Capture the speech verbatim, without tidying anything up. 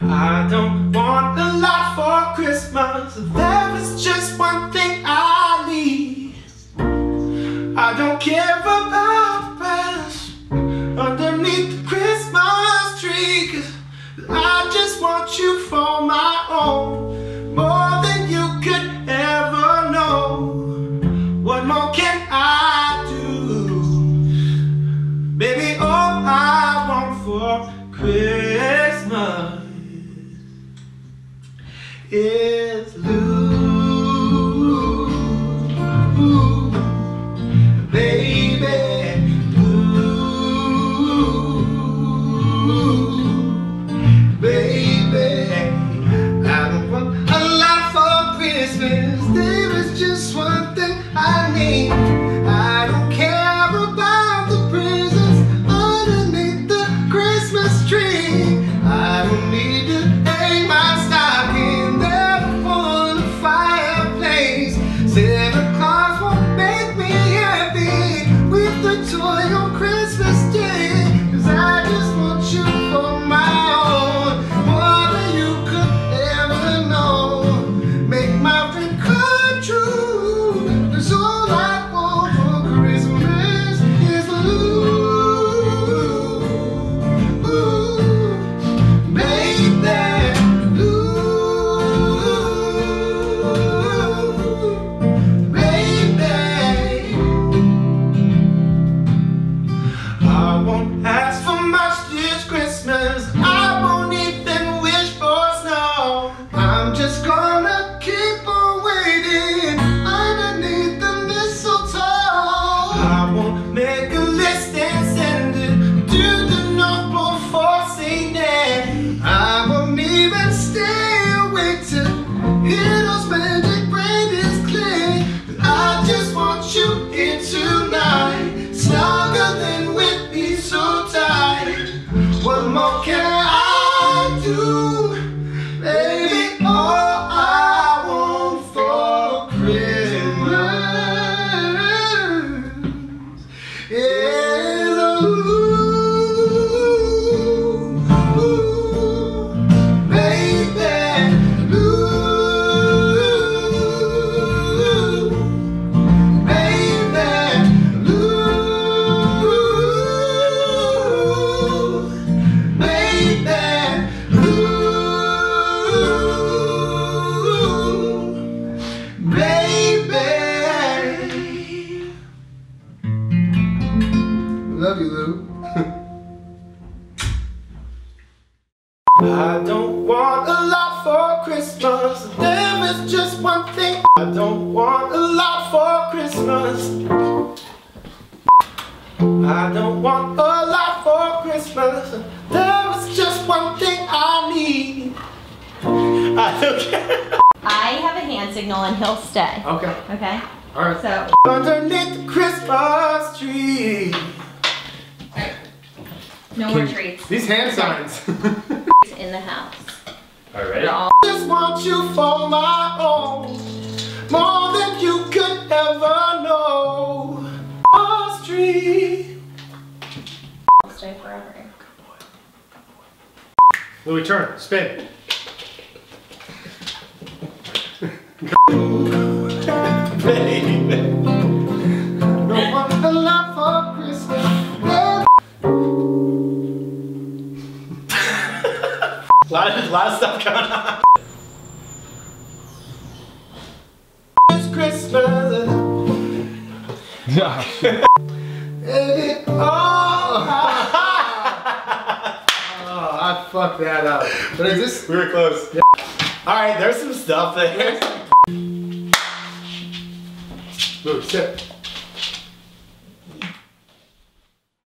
I don't want a lot for Christmas. There is just one thing I need. I don't care about the presents underneath the Christmas tree, 'cause I just want you for my own, more than you could ever know. What more can I do? Baby, all I want for Christmas is blue, baby, blue, baby. I don't want a lot for Christmas. There is just one thing I need. I don't care about the presents underneath the Christmas tree. I don't need to hang my stocking there on the fireplace. Santa Claus won't make me happy with the toy on Christmas Day, 'cause I just want you for my own, more than you could ever know. Make my dream come true, 'cause all I want for Christmas is blue, baby, blue, baby. I won't ask for much this Christmas. I won't even wish for snow. I'm just gonna keep on waiting underneath the mistletoe. I won't make a list and send it to the North Pole for Saint Anne. I won't even stay awake to hear those magic brandies cling. 'Cause I just want you here tonight, snuggle in with me so tight. What more can I do? Baby, all I want for Christmas is blue, baby, blue, baby, blue, baby, baby. Love you, Lou. I don't want a lot for Christmas. There is just one thing. I don't want a lot for Christmas. I don't want a lot for Christmas. There is just one thing I need. I don't care. I have a hand signal and he'll stay. Okay. Okay? Alright. So, Underneath the Christmas tree. no more treats These hand signs. in the house. Alright. They're all Just want you for my own, more than you could ever know. Christmas tree. stay forever. Louis, turn, spin. Baby, no one a lot for Christmas. lot, of, lot of stuff going on. It's Christmas. Yeah. Baby, oh, oh, I fucked that up. But is this? We were close. Yeah. All right, there's some stuff there. Move, sit.